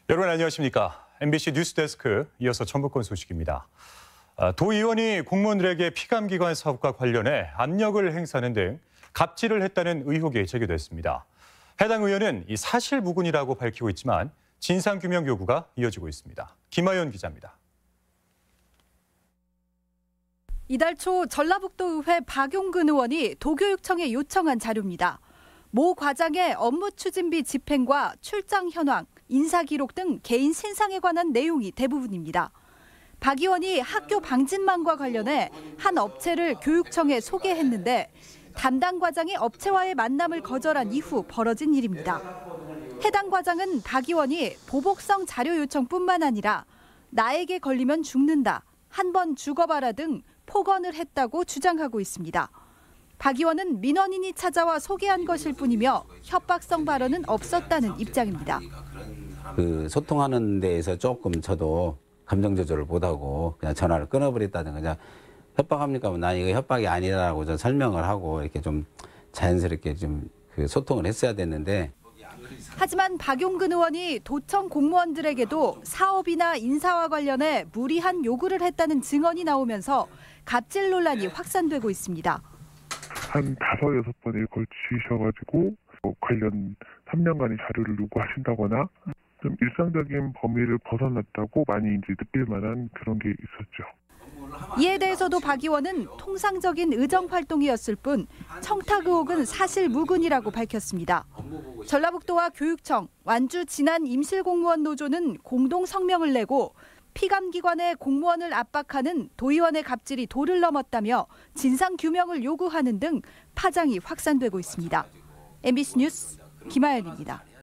여러분 안녕하십니까? MBC 뉴스데스크 이어서 전북권 소식입니다. 도의원이 공무원들에게 피감기관 사업과 관련해 압력을 행사하는 등 갑질을 했다는 의혹이 제기됐습니다. 해당 의원은 이 사실무근이라고 밝히고 있지만 진상규명 요구가 이어지고 있습니다. 김하연 기자입니다. 이달 초 전라북도의회 박용근 의원이 도교육청에 요청한 자료입니다. 모 과장의 업무 추진비 집행과 출장 현황, 인사 기록 등 개인 신상에 관한 내용이 대부분입니다. 박 의원이 학교 방진망과 관련해 한 업체를 교육청에 소개했는데 담당 과장이 업체와의 만남을 거절한 이후 벌어진 일입니다. 해당 과장은 박 의원이 보복성 자료 요청뿐만 아니라 나에게 걸리면 죽는다, 한 번 죽어봐라 등 폭언을 했다고 주장하고 있습니다. 박 의원은 민원인이 찾아와 소개한 것일 뿐이며 협박성 발언은 없었다는 입장입니다. 소통하는 데에서 조금 저도 감정 조절을 못하고 그냥 전화를 끊어버렸다든가 그냥 협박합니까? 난 이거 협박이 아니라고 좀 설명을 하고 이렇게 좀 자연스럽게 좀 소통을 했어야 됐는데. 하지만 박용근 의원이 도청 공무원들에게도 사업이나 인사와 관련해 무리한 요구를 했다는 증언이 나오면서 갑질 논란이 확산되고 있습니다. 한 5-6번에 걸치셔가지고 관련 3년간의 자료를 요구하신다거나 좀 일상적인 범위를 벗어났다고 많이 이제 느낄 만한 그런 게 있었죠. 이에 대해서도 박 의원은 통상적인 의정 활동이었을 뿐 청탁 의혹은 사실무근이라고 밝혔습니다. 전라북도와 교육청, 완주 진안 임실공무원 노조는 공동 성명을 내고 피감기관의 공무원을 압박하는 도의원의 갑질이 도를 넘었다며 진상규명을 요구하는 등 파장이 확산되고 있습니다. MBC 뉴스 김하연입니다.